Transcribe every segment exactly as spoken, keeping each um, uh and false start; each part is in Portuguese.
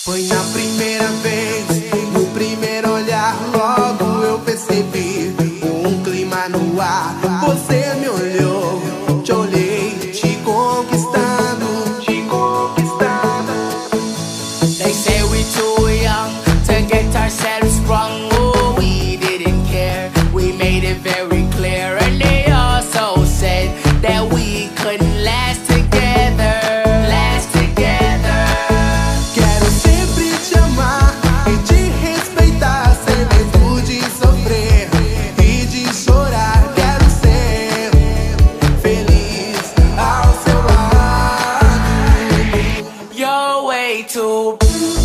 Foi na primeira vez, no primeiro olhar, logo eu percebi um clima no ar. Você me olhou, te olhei, te conquistando, te conquistando. They say we're too young to get ourselves sprung. Oh, we didn't care, we made it very clear. And they also said that we couldn't last together, last together. Quero sempre te amar e te respeitar, sem medo de sofrer e de chorar. Quero ser feliz ao seu lado. You're way too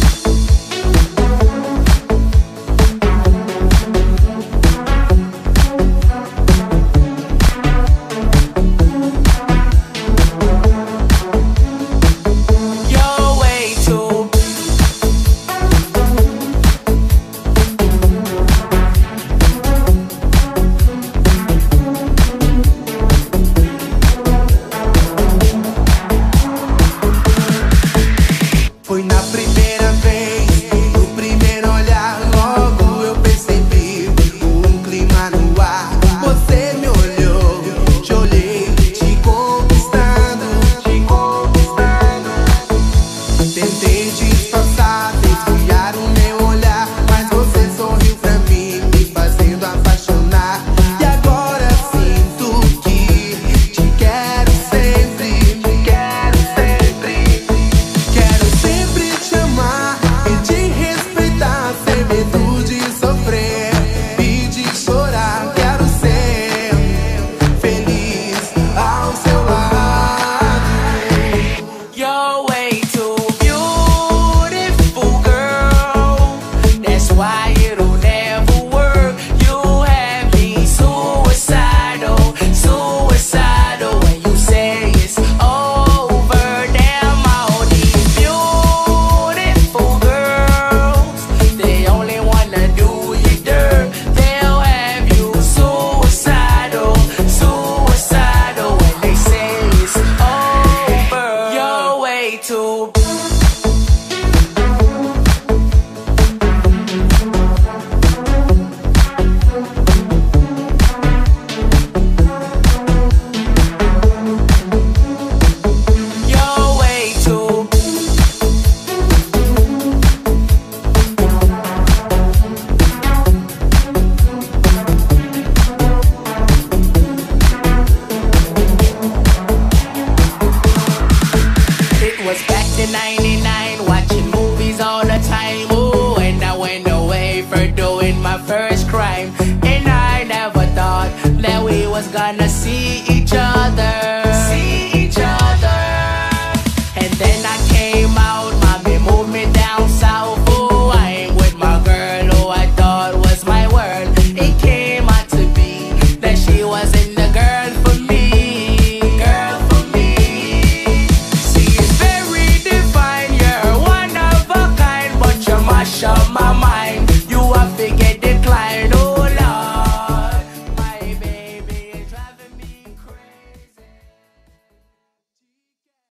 You're way too Foi na primeira vez, no primeiro olhar, logo eu percebi um clima no ar. Você me olhou, te olhei, te conquistando, te conquistando. Tentei disfarçar, desviar um